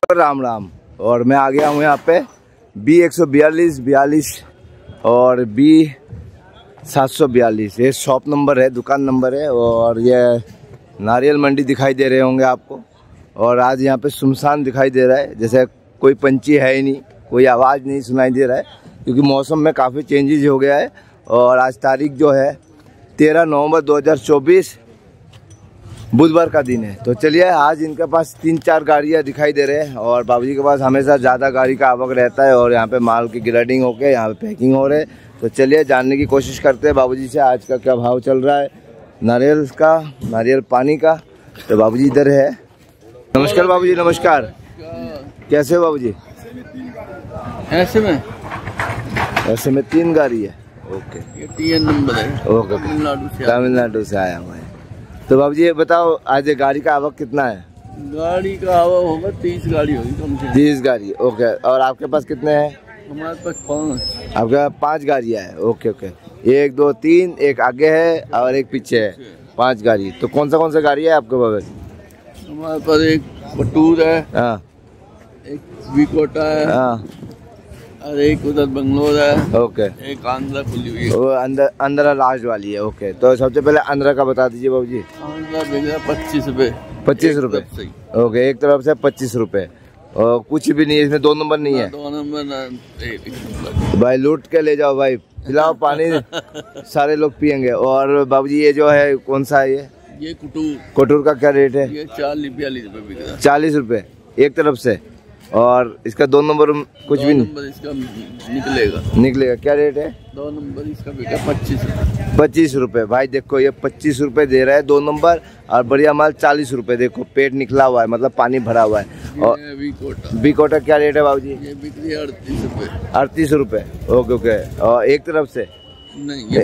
राम राम। और मैं आ गया हूँ यहाँ पे B142 और B742, ये शॉप नंबर है, दुकान नंबर है। और ये नारियल मंडी दिखाई दे रहे होंगे आपको। और आज यहाँ पे सुनसान दिखाई दे रहा है, जैसे कोई पंछी है ही नहीं, कोई आवाज़ नहीं सुनाई दे रहा है, क्योंकि मौसम में काफ़ी चेंजेस हो गया है। और आज तारीख जो है 13 नवंबर 2024 बुधवार का दिन है। तो चलिए, आज इनके पास 3-4 गाड़ियाँ दिखाई दे रहे हैं। और बाबूजी के पास हमेशा ज़्यादा गाड़ी का आवक रहता है और यहाँ पे माल की ग्रेडिंग होके यहाँ पे पैकिंग हो रहे। तो चलिए जानने की कोशिश करते हैं बाबूजी से आज का क्या भाव चल रहा है नारियल का, नारियल पानी का। तो बाबूजी इधर है। नमस्कार बाबूजी, नमस्कार। कैसे हो बाबूजी? ऐसे में 3 गाड़ी है। ओके, ये 3 नंबर है। ओके, तमिलनाडु से आया हुआ है। तो बाबूजी ये बताओ, आज गाड़ी का आवक कितना है? गाड़ी का आवक होगा 30 गाड़ी होगी कम से कम। 30 गाड़ी, ओके। और आपके पास कितने हैं? हमारे पास 5। आपके पास 5 गाड़ियाँ है। ओके ओके, 1 2 3, एक आगे है और एक पीछे है, 5 गाड़ी। तो कौन सा गाड़ी है आपके पास? हमारे पास एक पटूर है, हाँ, एक विकोटा है, हाँ, और एक उधर बंगलोर है। ओके, एक आंध्रा खुली हुई है, वो अंदर लास्ट वाली है। ओके, तो सबसे पहले आंध्रा का बता दीजिए बाबूजी। आंध्रा बिक रहा 25 रुपए। 25 रुपए? ओके, एक तरफ से 25 रुपए। और कुछ भी नहीं है इसमें? 2 नंबर नहीं है? 2 नंबर ना। भाई लूट के ले जाओ भाई, पिलाओ पानी सारे लोग पियेंगे। और बाबूजी ये जो है कौन सा है ये कुटूर का क्या रेट है? ये 40-42 रुपए बिक रहा है। 40 रुपए एक तरफ से। और इसका 2 नंबर कुछ भी नहीं? इसका निकलेगा। क्या रेट है? 2 नंबर इसका बिका 25 रुपए। 25 रुपए। भाई देखो, ये 25 रुपए दे रहा है 2 नंबर, और बढ़िया माल 40 रुपए। देखो पेट निकला हुआ है, मतलब पानी भरा हुआ है। और बिकोटा क्या रेट है बाबूजी? ये बिक रही है 38 रुपए। 38 रुपए। Okay okay. और एक तरफ से नहीं, ये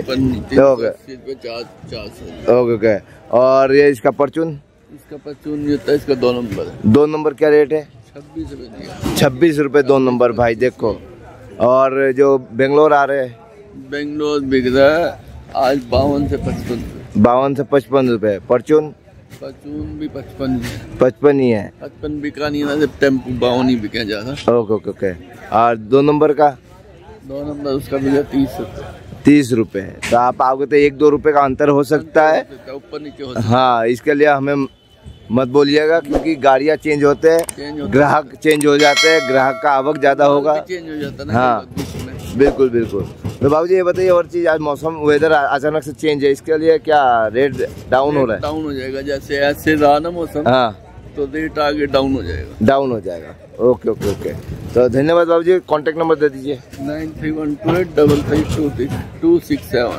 ओके ओके। और ये इसका परचून? इसका परचून होता है, इसका 2 नंबर है। 2 नंबर क्या रेट है? 26 रुपए। 26 रुपए 2 नंबर। भाई देखो, और जो बेंगलोर आ रहे हैं? बेंगलोर बिक रहा है आज 52 से 55 रुपए। 52 से 55 रुपए। परचून भी 55 55 ही है। 55 बिका नहीं ना, सिर्फ टेम्पू 52 ही बिके ज्यादा। Okay okay okay. और 2 नंबर का? 2 नंबर उसका बिका 30 रुपए। 30 रुपए। तो आप आओगे तो 1-2 रुपए का अंतर हो सकता है, ऊपर नीचे हो सकता है। हाँ, इसके लिए हमें मत बोलिएगा, क्योंकि गाड़ियाँ चेंज होते हैं, ग्राहक चेंज हो जाते हैं, ग्राहक का आवक ज्यादा होगा, चेंज हो जाता है। हाँ बिल्कुल बिल्कुल। तो बाबूजी ये बताइए, और चीज, आज मौसम वेदर अचानक से चेंज है, इसके लिए क्या रेट डाउन हो रहा है? डाउन हो जाएगा, जैसे ऐसे रहा ना मौसम, हाँ, तो रेट आगे डाउन हो जाएगा। Okay okay okay. तो धन्यवाद बाबूजी। कॉन्टेक्ट नंबर दे दीजिए। 9312833267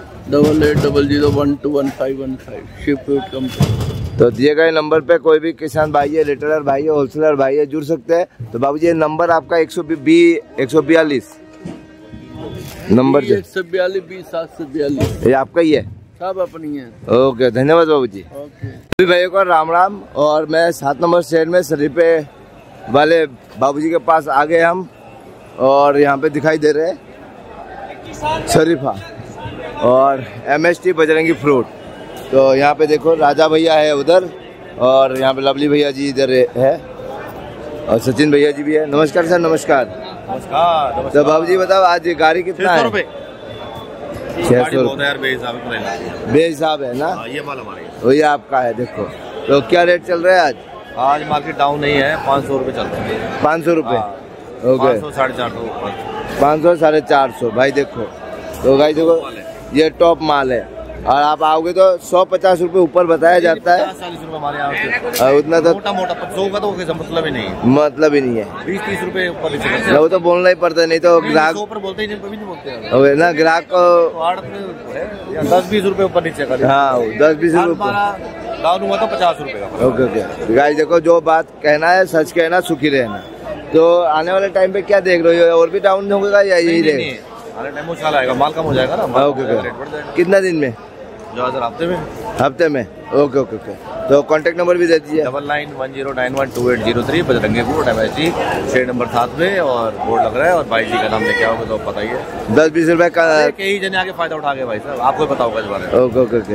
8800121515 शिपरूट कंपनी। तो दिए गए नंबर पे कोई भी किसान भाई है, रिटेलर भाई है, होलसेलर भाई है, जुड़ सकते हैं। तो बाबूजी ये नंबर आपका 142 नंबर जो 142 ये आपका ही है? सब अपनी है। ओके, धन्यवाद बाबूजी। ओके भाइयों को राम राम। और मैं 7 नंबर शहर में शरीफे वाले बाबूजी के पास आ गए हम। और यहाँ पे दिखाई दे रहे हैं शरीफा और MST बजरंगी फ्रूट। तो यहाँ पे देखो, राजा भैया है उधर, और यहाँ पे लवली भैया जी इधर है, और सचिन भैया जी भी है। नमस्कार सर। नमस्कार। तो बाबूजी बताओ, आज गाड़ी कितना है? 600 रुपये बेहिसाब है ना? ये माल हमारे, वही आपका है। देखो तो क्या रेट चल रहा है आज? आज मार्केट डाउन नहीं है, 500 रुपए चल रहा है। 500 रुपये? ओके, 500-450। 500-450। भाई देखो, तो भाई देखो ये टॉप माल है। और आप आओगे तो 150 रुपए ऊपर बताया जाता है। 40 रुपए हमारे यहाँ, उतना तो मोटा 100 का तो मतलब ही नहीं है। मतलब ही नहीं है। 20-30 रुपए ऊपर। वो तो बोलना ही पड़ता है, नहीं तो ग्राहक ऊपर बोलते ही नहीं बोलते ना, ग्राहक को 10-20 रुपए ऊपर नीचे का। हाँ, 10-20 रुपए डाउन हुआ तो 50 रुपए का। Okay okay. गाइस देखो, जो बात कहना है सच कहना, सुखी रहना। तो आने वाले टाइम पे क्या देख रहे हो, और भी डाउन होगा या यही रहेगा? आने टाइम उछाल आएगा, माल कम हो जाएगा ना। ओके, कितना दिन में? हफ्ते में। Okay okay okay. तो कांटेक्ट नंबर भी दे दीजिए। 9910912803 Bajrangi fruit MST shed number 7 में, और बोर्ड लग रहा है। और भाई जी का नाम लेके आओगे तो बताइए। 10-20 रुपए का कई जने आगे फायदा उठा गए भाई साहब, आपको पता होगा इस बारे में। Okay okay okay.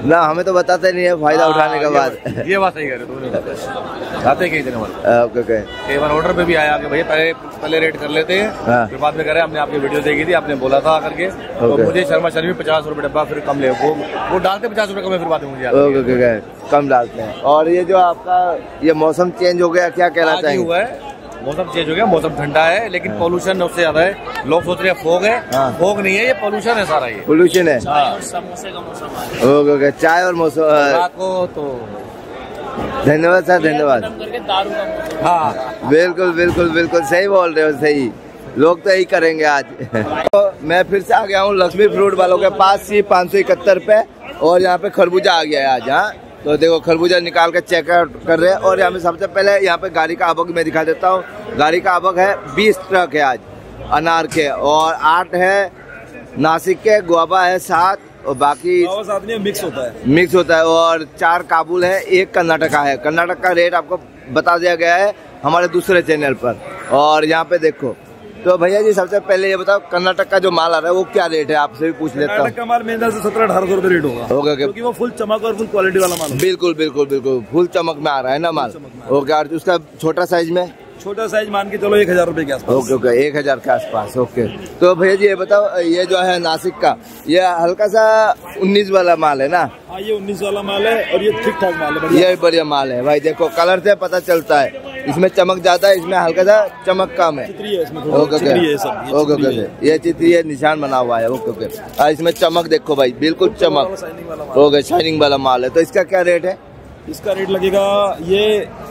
ना हमें तो बताते नहीं है फायदा उठाने के बाद। ये बात सही कह रहे हो, आते कई दिन ओके कई बार ऑर्डर पे भी आया कि भैया पहले रेट कर लेते हैं, फिर बाद में करे। हमने आपकी वीडियो देखी थी, आपने बोला था करके, तो मुझे शर्मा शर्मी 50 रुपए डब्बा फिर कम ले, वो डालते 50 रुपए कम है, फिर बाद में मुझे ओके कम डालते हैं। और ये जो आपका ये मौसम चेंज हो गया, क्या कहना चाहेंगे? हुआ है मौसम चेंज हो गया, मौसम ठंडा है लेकिन पोल्यूशन उससे ज्यादा है। लोग सोच रहे हैं फोग है, फोग नहीं है, ये पोल्यूशन है, सारा ये पोल्यूशन है। समोसे का मौसम। ओके चाय और मौसम रात को तो धन्यवाद सर, धन्यवाद। दारू का मौसम। हाँ बिल्कुल बिल्कुल बिल्कुल सही बोल रहे हो, सही। लोग तो यही करेंगे आज। तो मैं फिर से आ गया हूँ लक्ष्मी फ्रूट वालों के पास, 571 पे, और यहाँ पे खरबूजा आ गया है आज। हाँ तो देखो खरबूजा निकाल के चेक कर रहे हैं। और यहाँ पे सबसे पहले यहाँ पे गाड़ी का आवक मैं दिखा देता हूँ। गाड़ी का आवक है 20 ट्रक है आज अनार के, और 8 है नासिक के, गुआवा है 7, और बाकी साथ में मिक्स होता है, और 4 काबुल है, 1 कर्नाटका है। कर्नाटक का रेट आपको बता दिया गया है हमारे दूसरे चैनल पर। और यहाँ पे देखो, तो भैया जी सबसे पहले ये बताओ कर्नाटक का जो माल आ रहा है वो क्या रेट है, आपसे भी पूछ लेता हूँ। कर्नाटक का माल मेरे से 1700-1800 रुपए रेट होगा, क्योंकि वो फुल चमक और फुल क्वालिटी वाला माल है। बिल्कुल बिल्कुल बिल्कुल फुल चमक में आ रहा है ना माल। ओके, और उसका छोटा साइज में, छोटा साइज मान के चलो 1000 रुपए के आसपास। ओके 1000 के आसपास। ओके, तो भैया जी ये बताओ, ये जो है नासिक का, ये हल्का सा 19 वाला माल है ना? हाँ ये 19 वाला माल है, और ये ठीक ठाक माल है, ये बढ़िया माल है भाई। देखो कलर से पता चलता है, इसमें चमक ज्यादा है, इसमें हल्का सा चमक कम है। ओके, ये चित्री है, निशान बना हुआ है। ओके, और इसमें चमक देखो भाई, बिल्कुल चमक। ओके, शाइनिंग वाला माल है। तो इसका क्या रेट है? इसका रेट लगेगा ये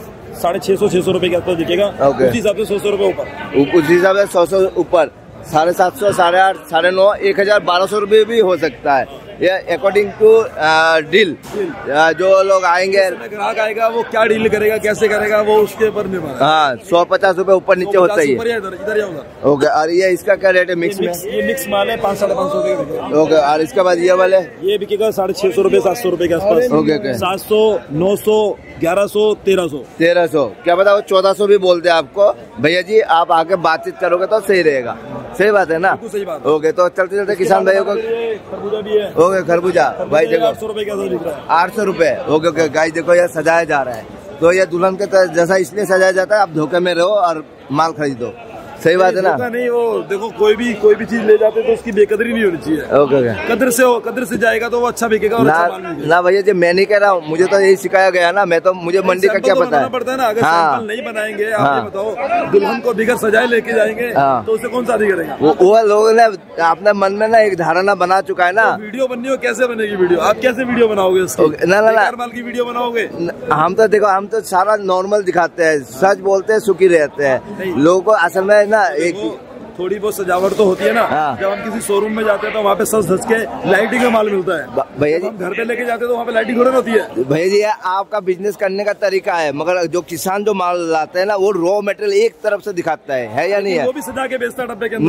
650-600 रुपए के आसपास दिखेगा। उस हिसाब से 100 रुपए ऊपर, उस हिसाब से 100 ऊपर, 750, 850, 950, 1000, 1200 रुपये भी हो सकता है। ये अकॉर्डिंग टू डील, जो लोग आएंगे, ग्राहक आएगा वो क्या डील करेगा, कैसे करेगा, वो उसके ऊपर निर्भर है। हाँ 150 रुपए ऊपर नीचे होता ही है। इधर या उधर। ओके, और ये इसका क्या रेट है मिक्स में? ये मिक्स माल है 500-550 रुपए। ओके, और इसके बाद ये वाले ये बिकेगा 650 रुपए, 700 रुपए के आसपास। ओके, 700, 900, 1100, 1300, क्या पता वो 1400 भी बोलते हैं आपको। भैया जी आप आके बातचीत करोगे तो सही रहेगा। सही बात है ना? सही बात। ओके, तो चलते चलते किसान भाइयों को खरबूजा भी है। ओके, खरबूजा भाई देखो 800 रुपए का दिख रहा है। 800 रुपए। ओके, गाइस देखो ये सजाया जा रहा है, तो ये दुल्हन के जैसा इसलिए सजाया जाता है, आप धोखे में रहो और माल खरीदो। सही बात है ना? नहीं, वो देखो कोई भी चीज ले जाते तो उसकी बेकदरी नहीं होनी चाहिए। ओके, कदर से जाएगा तो वो अच्छा बिकेगा और अच्छा माल मिलेगा। ना भैया जी मैं नहीं कह रहा हूँ, मुझे तो यही सिखाया गया ना, मैं तो मुझे मंडी का क्या पता पड़ता है ना। अगर सैंपल नहीं बनाएंगे, आप ये बताओ, दुल्हन को बिगर सजाए लेके जाएंगे तो उसे कौन शादी करेगा? वो लोगों ने अपने मन में ना एक धारणा बना चुका है ना। वीडियो बननी हो, कैसे बनेगी वीडियो? आप कैसे वीडियो बनाओगे उसकी? ना माल की वीडियो बनाओगे? हम तो देखो, हम तो सारा नॉर्मल दिखाते हैं, सच बोलते हैं, सुखी रहते हैं। लोगों को असल में ना एक थोड़ी बहुत सजावट तो होती है ना। जब हम किसी शोरूम में जाते हैं तो वहाँ पे सज धज के लाइटिंग का माल मिलता है। भैया जी घर पे लेके जाते हैं तो वहाँ पे लाइटिंग थोड़ी होती है। भैया जी आपका बिजनेस करने का तरीका है, मगर जो किसान जो माल लाते हैं ना, वो रॉ मटेरियल एक तरफ से दिखाता है या नहीं है? वो भी सजा के बेचता है डब्बे के अंदर।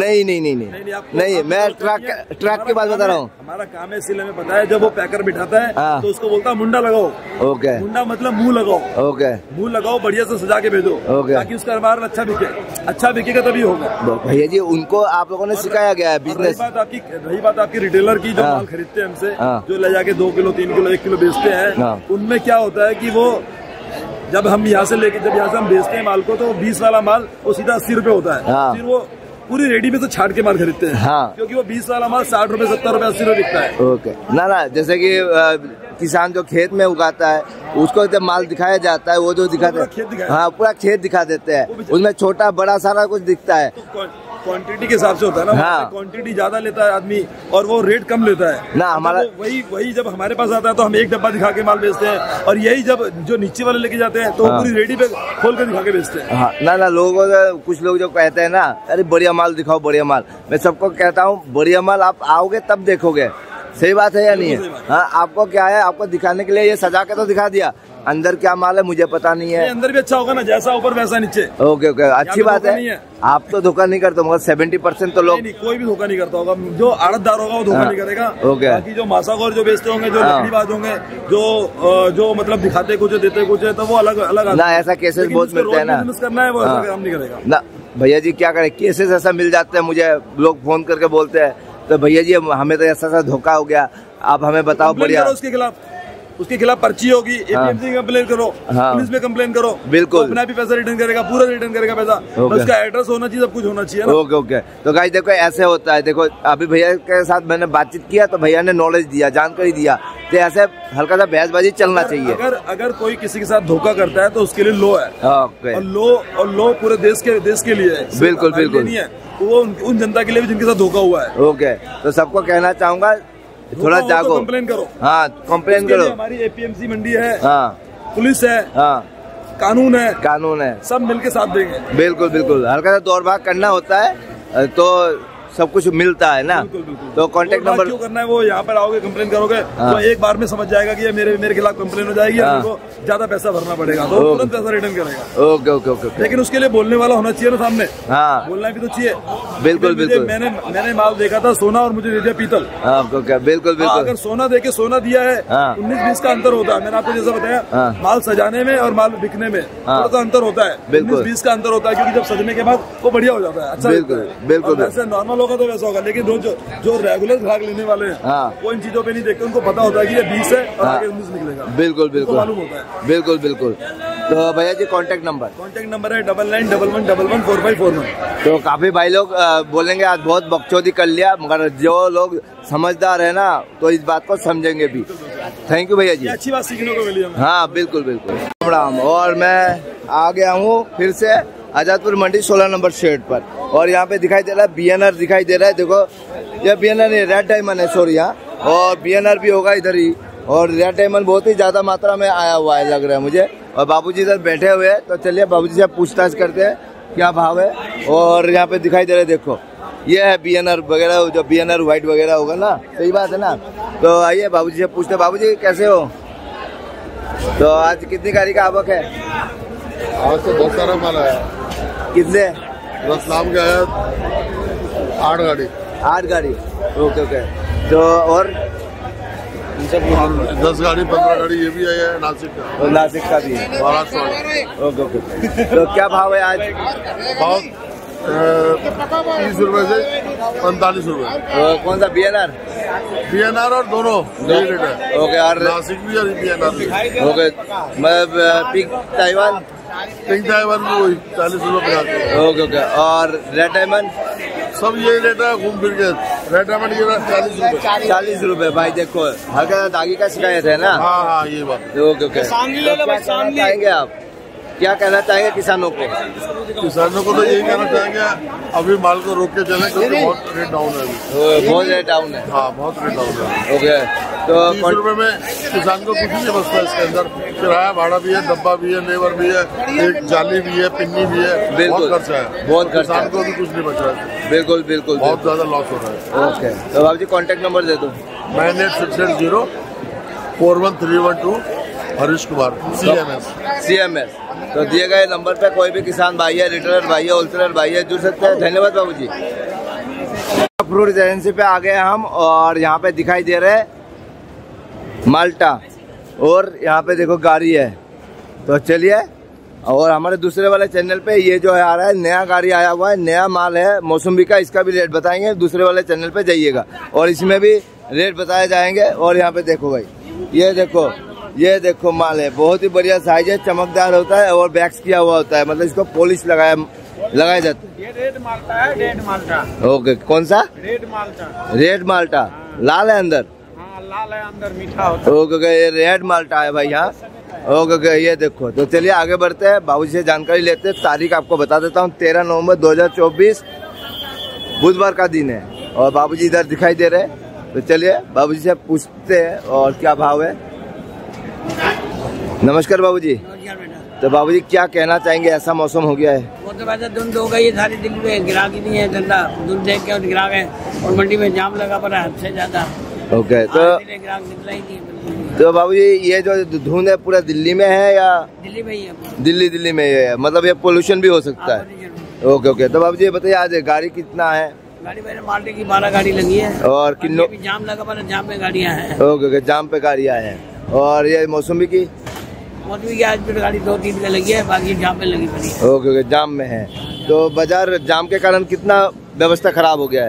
नहीं, मैं ट्रक की बात बता रहा हूँ। हमारा काम है सिले में, पता है, जब वो पैकर बिठाता है तो उसको बोलता है मुंडा लगाओ। ओके, मुंडा मतलब मुंह लगाओ। ओके, मुंह लगाओ, बढ़िया से सजा के भेजो, ताकि उसका माल अच्छा बिके। अच्छा बिकेगा तभी होगा। भैया जी उनको आप लोगों ने सिखाया गया है बिजनेस। रही बात आपकी रिटेलर की, जो माल खरीदते हैं हमसे, जो ले जाके 2 किलो 3 किलो 1 किलो बेचते हैं, उनमें क्या होता है कि वो जब हम यहाँ से हम बेचते हैं माल को, तो 20 वाला माल वो सीधा 80 रुपए होता है। फिर वो पूरी रेडी में से छाट के माल खरीदते हैं, क्योंकि वो 20 वाला माल 60 रुपए 70 रुपए 80 रुपए बिकता है। ओके, ना जैसे कि किसान जो खेत में उगाता है उसको जब माल दिखाया जाता है, वो जो दिखाते हैं, हाँ पूरा खेत दिखा देते हैं, उसमें छोटा बड़ा सारा कुछ दिखता है। क्वांटिटी के हिसाब से होता है ना। क्वांटिटी ज्यादा लेता है आदमी और वो रेट कम लेता है ना। हमारा वही जब हमारे पास आता है तो हम एक डब्बा दिखा के माल बेचते हैं, और यही जब जो नीचे वाले लेके जाते हैं तो पूरी रेडी पे खोल के दिखा के बेचते हैं। हाँ, ना लोगों को, कुछ लोग जो कहते हैं ना, अरे बढ़िया माल दिखाओ, बढ़िया माल। मैं सबको कहता हूँ बढ़िया माल आप आओगे तब देखोगे। सही बात है या नहीं है? हाँ, आपको क्या है, आपको दिखाने के लिए ये सजा के तो दिखा दिया, अंदर क्या माल है मुझे पता नहीं है। अंदर भी अच्छा होगा ना, जैसा ऊपर वैसा नीचे। ओके, अच्छी बात है। आप तो धोखा नहीं करते, मगर 70% तो लोग नहीं, कोई भी धोखा नहीं करता होगा। जो आड़तदार होगा वो धोखा नहीं करेगा। बाकी जो मासाखोर जो बेचते होंगे, जो लकड़ीबाज होंगे, जो मतलब दिखाते कुछ देते कुछ है, तो वो अलग ना। ऐसा केसेस बहुत मिलते हैं ना, करना है वो ऐसा काम नहीं करेगा ना। भैया जी क्या करें, केसेस ऐसा मिल जाते हैं, मुझे लोग फोन करके बोलते हैं, तो भैया जी हमें तो ऐसा धोखा हो गया, आप हमें बताओ। बढ़िया उसके खिलाफ उसके खिलाफ पर्ची होगी, एपीएमसी में कंप्लेन करो, पुलिस में कंप्लेन करो, बिल्कुल अपना भी पैसा रिटर्न करेगा, पूरा रिटर्न करेगा पैसा। उसका एड्रेस होना चाहिए, सब कुछ होना चाहिए ना। Okay okay. तो गाइस देखो ऐसे होता है, देखो अभी भैया के साथ मैंने बातचीत किया तो भैया ने नॉलेज दिया, जानकारी दिया, तो ऐसे हल्का सा बहसबाजी चलना चाहिए। अगर कोई किसी के साथ धोखा करता है तो उसके लिए लॉ है, और लॉ पूरे देश के लिए है, बिल्कुल बिल्कुल नहीं है, वो उन जनता के लिए भी जिनके साथ धोखा हुआ है। ओके, तो सबको कहना चाहूंगा थोड़ा जागो, कंप्लेन करो। हाँ कंप्लेन करो। हमारी एपीएमसी मंडी है, हाँ पुलिस है, हाँ कानून है, सब मिलके साथ देंगे। बिल्कुल बिल्कुल। हल्का सा दौड़ भाग करना होता है तो सब कुछ मिलता है ना। तो कांटेक्ट नंबर क्यों करना है, वो यहाँ पर आओगे कंप्लेन करोगे तो एक बार में समझ जाएगा कि ये मेरे खिलाफ कंप्लेन हो जाएगी, उनको ज्यादा पैसा भरना पड़ेगा, तो तुरंत पैसा रिटर्न करेगा। Okay okay okay. लेकिन उसके लिए बोलने वाला होना चाहिए ना सामने, हाँ बोलना भी तो चाहिए। बिल्कुल बिल्कुल। मैंने माल देखा था सोना और मुझे दे दिया पीतल। बिल्कुल बिल्कुल। अगर सोना दे के सोना दिया है, 19-20 का अंतर होता है। मैंने आपको जैसा बताया, माल सजाने में और माल बिकने में थोड़ा सा अंतर होता है, 19-20 का अंतर होता है, क्योंकि जब सजने के बाद वो बढ़िया हो जाता है, अच्छा। बिल्कुल बिल्कुल। वैसे नॉर्मल होगा तो वैसा होगा, लेकिन रोज जो रेगुलर ग्राहक लेने वाले हैं वो इन चीजों पे नहीं देखते, उनको पता होता है कि ये 20 है और आगे 19 निकलेगा। बिल्कुल बिल्कुल मालूम होता है। बिल्कुल बिल्कुल। तो भैया जी कांटेक्ट नंबर है 9911114541। तो काफी भाई लोग बोलेंगे आज बहुत बकचोदी कर लिया, मगर जो लोग समझदार है ना तो इस बात को समझेंगे भी। थैंक यू भैया जी, अच्छी बात सीखने को मिली हमें। हाँ बिल्कुल बिल्कुल। प्रणाम। और मैं आ गया हूँ फिर से आजादपुर मंडी 16 नंबर शेड पर, और यहाँ पे दिखाई दे रहा है बीएनआर दिखाई दे रहा है। देखो ये बीएनआर नहीं, रेड डायमंड है, सॉरी यहाँ, और बीएनआर भी होगा इधर ही, और रेड डायमंड बहुत ही ज्यादा मात्रा में आया हुआ है लग रहा है मुझे। और बाबूजी इधर बैठे हुए हैं, तो चलिए बाबूजी से पूछताछ करते हैं क्या भाव है। और यहाँ पे दिखाई दे रहा है, देखो ये है बीएनआर वगैरह, जो बीएनआर व्हाइट वगैरह होगा ना, सही बात है ना। तो आइए बाबूजी से पूछते हैं। बाबूजी कैसे हो? तो आज कितनी गाड़ी का आवक है? आज तो बहुत सारा माल आया। कितने? रतलाम का है 8 गाड़ी। 8 गाड़ी, ओके ओके। तो और 10 गाड़ी 15 गाड़ी ये भी है नासिक का, और नासिक का भी है, महाराष्ट्र। Okay okay. तो क्या भाव है आज? बहुत 30 रुपए से 45 रुपए। कौन सा बीएनआर और दोनों रेट है। ओके। और नासिक भी और बीएनआर भी। ओके। मतलब पिंक ताइवान भी वही 40 रुपए। Okay okay. और रेड डायमंड सब ये रेट है घूम फिर के। रेड डायमंड की 40 रुपए। 40 रुपए। भाई देखो हल्का दागी का शिकायत है ना। हाँ ये बात। Okay okay. चाहेंगे आप क्या कहना चाहेंगे किसानों को? किसानों को तो यही कहना चाहेंगे अभी माल को रोक के चले, क्योंकि बहुत रेट डाउन है अभी। बहुत रेट डाउन है। हाँ बहुत रेट डाउन है। ओके। तो 30 रुपए में किसान को कुछ नहीं बचता है। इसके अंदर किराया भाड़ा भी है, डब्बा भी है, लेबर भी है, एक जाली भी है, पिन्नी भी है, बहुत खर्चा है, बहुत खर्चा। किसान को भी कुछ नहीं बच रहा है। बिल्कुल बिल्कुल, बहुत ज्यादा लॉस हो रहा है। ओके। तो बाबू जी कॉन्टेक्ट नंबर दे दो। 9860 41312 हरीश कुमार CMS। तो दिए गए नंबर पे कोई भी किसान भाई है, रिटेलर भाई है, होलसेलर भाई है, जुड़ सकते हैं। धन्यवाद बाबू जी। फ्रूट एजेंसी पे आ गए हम, और यहाँ पे दिखाई दे रहे माल्टा, और यहाँ पे देखो गाड़ी है। तो चलिए, और हमारे दूसरे वाले चैनल पे ये जो है आ रहा है, नया गाड़ी आया हुआ है, नया माल है मौसम्बी का, इसका भी रेट बताएंगे। दूसरे वाले चैनल पे जाइएगा और इसमें भी रेट बताए जाएंगे। और यहाँ पे देखो भाई, ये देखो माल है, बहुत ही बढ़िया साइज है, चमकदार होता है और वैक्स किया हुआ होता है, मतलब इसको पॉलिश लगाया जाता है। ये रेड माल्टा है, रेड माल्टा। ओके। कौन सा? रेड माल्टा। रेड माल्टा। लाल है अंदर? हाँ लाल है अंदर, मीठा होता है। ओके। ये रेड माल्टा है भाई यहाँ। ओके। ये देखो। तो चलिए आगे बढ़ते हैं, बाबूजी से जानकारी लेते हैं। तारीख आपको बता देता हूँ, 13 नवंबर 2024 बुधवार का दिन है, और बाबूजी इधर दिखाई दे रहे हैं। तो चलिए बाबूजी से पूछते हैं और क्या भाव है। नमस्कार बाबूजी। तो बाबूजी क्या कहना चाहेंगे, ऐसा मौसम हो गया है? वो तो वैसे धुंध हो गई है सारी दिल्ली में, गिराक ही नहीं है, धंधा धुंध देख के गिराक है, और मंडी में जाम लगा पड़ा है हद से ज्यादा। ओके। तो गिराक निकला ही नहीं। तो बाबूजी ये जो धुंध है पूरा दिल्ली में है या? दिल्ली में ही है। दिल्ली में है, मतलब ये पोल्यूशन भी हो सकता है। ओके। तो बाबूजी ये बताइए आज गाड़ी कितना है? गाड़ी मेरे माल्टे की 12 गाड़ी लगी है, और किन्नो जाम लगा पड़ा, जाम पे गाड़ियाँ हैं। ओके। जाम पे गाड़ियाँ हैं। और ये मौसम्बी की आज भी गाड़ी 2-3 का लगी है, बाकी जाम पे लगी पड़ी है। ओके। जाम में है। तो बाजार जाम के कारण कितना व्यवस्था खराब हो गया है?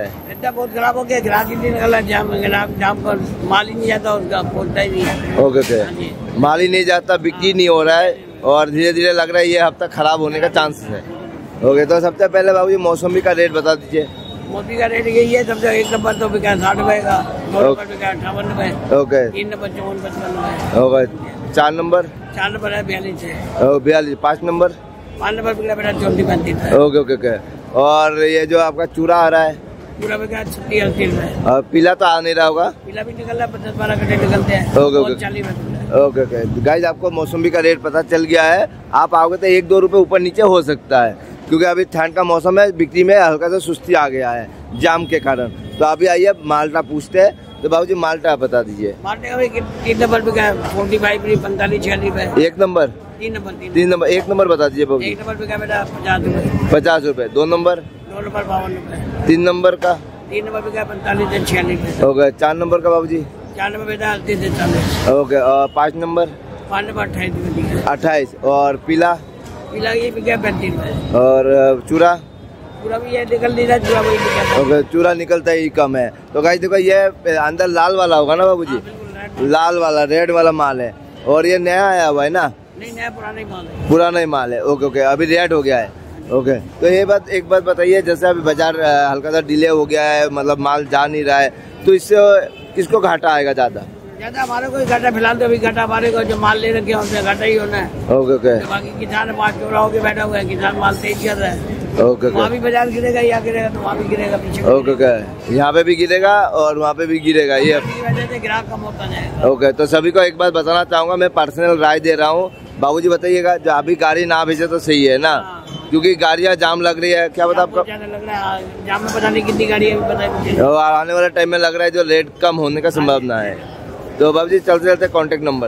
सौदा बहुत खराब हो गया, ग्राहक ही नहीं निकला, जाम पर माल ही नहीं जाता, उसका पहुँचता ही नहीं है। ओके, माल ही नहीं जाता, बिक्री नहीं हो रहा है और धीरे धीरे लग रहा है ये हफ्ता खराब होने का चांसेस है। ओके, तो सबसे पहले बाबूजी मौसमी का रेट बता दीजिए। मौसमी का रेट यही है, सबसे 1 नंबर तो बिका 60 रुपए का, 2 नंबर बिका 58 रुपए, ओके, 3 नंबर 54, 55 रुपए, ओके, 4 नंबर 4 नंबर है 42 है, 42, 5 नंबर 5 नंबर बिका बेटा 34-35 है। Okay okay okay. और ये जो आपका चूड़ा आ रहा है पूरा बिका 36-38 रुपए। और पीला तो आ नहीं रहा होगा? पीला भी निकल रहा है, 50-12 घंटे निकलते हैं। Okay okay 40 okay okay. Guys आपको मौसमी का रेट पता चल गया है, आप आओगे तो 1-2 रुपए ऊपर नीचे हो सकता है, क्योंकि अभी ठंड का मौसम है, बिक्री में हल्का सा सुस्ती आ गया है जाम के कारण। तो अभी आइए माल्टा पूछते हैं। तो बाबूजी माल्टा बता दीजिए। माल्टा का 3 नंबर बिका 45, 45-46 रुपए। 1 नंबर 3 नंबर 1 नंबर बता दीजिए बाबूजी। 1 नंबर बिका बेटा 50 रुपए। 50 रुपए। 2 नंबर 2 नंबर 52 रुपए। 3 नंबर का 3 नंबर बिका 45-46 रुपए। ओके। 4 नंबर का बाबूजी 4 नंबर बेटा 38-40। ओके। और 5 नंबर 5 नंबर 28 रुपए। 28। और पीला पीला ये बिका 35 रुपए। और चूड़ा पूरा भी ये निकल नहीं रहा, चूड़ा वही निकलता है। ओके, चूड़ा निकलता ही कम है। तो गाइस देखो ये अंदर लाल वाला होगा ना बाबूजी? लाल वाला रेड वाला माल है और ये नया आया हुआ है ना? नहीं, नया पुराना ही माल है। पुराना ही माल है। ओके ओके, अभी रेड हो गया है। ओके, तो ये बात एक बात बताइए, जैसे अभी बाजार हल्का सा डिले हो गया है, मतलब माल जा नहीं रहा है, तो इससे किसको घाटा आएगा ज्यादा? हमारे को घाटा, फिलहाल तो अभी घाटा हमारे को जो माल ले रखे हैं उनसे घाटा ही होना है। Okay okay. बाकी किसान माल चोरा होके बैठा हुआ है, किसान माल तेज कर रहा है। ओके वहाँ भी बाजार गिरेगा, यहाँ गिरेगा तो वहाँ भी गिरेगा, पीछे ओके ओके। यहाँ पे भी गिरेगा और वहाँ पे भी गिरेगा, ये वजह से ग्राहक कम होता जाएगा। ओके। तो सभी को एक बात बताना चाहूंगा, मैं पर्सनल राय दे रहा हूँ। बाबूजी बताइएगा, जो अभी गाड़ी ना भेजे तो सही है ना, क्योंकि गाड़ियाँ जाम लग रही है। क्या बता आपका? लग रहा है जाम में, पता नहीं कितनी गाड़ी है, पता और आने वाले टाइम में लग रहा है जो रेट कम होने का संभावना है। तो बाबूजी चलते चलते कॉन्टेक्ट नंबर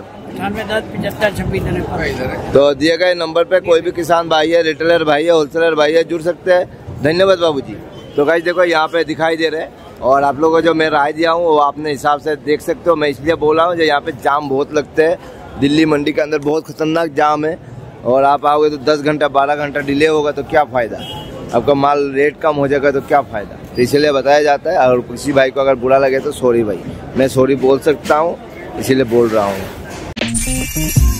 98107526। तो दिए गए नंबर पे कोई भी किसान भाई है, रिटेलर भाई है, होलसेलर भाई है, जुड़ सकते हैं। धन्यवाद बाबूजी। तो गाइस देखो यहाँ पे दिखाई दे रहे हैं, और आप लोगों को जो मैं राय दिया हूँ वो अपने हिसाब से देख सकते हो। मैं इसलिए बोल रहा हूँ जो यहाँ पे जाम बहुत लगते हैं, दिल्ली मंडी के अंदर बहुत खतरनाक जाम है, और आप आओगे तो 10 घंटा 12 घंटा डिले होगा तो क्या फ़ायदा, आपका माल रेट कम हो जाएगा तो क्या फ़ायदा। तो इसलिए बताया जाता है, और किसी भाई को अगर बुरा लगे तो सॉरी भाई, मैं सॉरी बोल सकता हूँ, इसीलिए बोल रहा हूँ।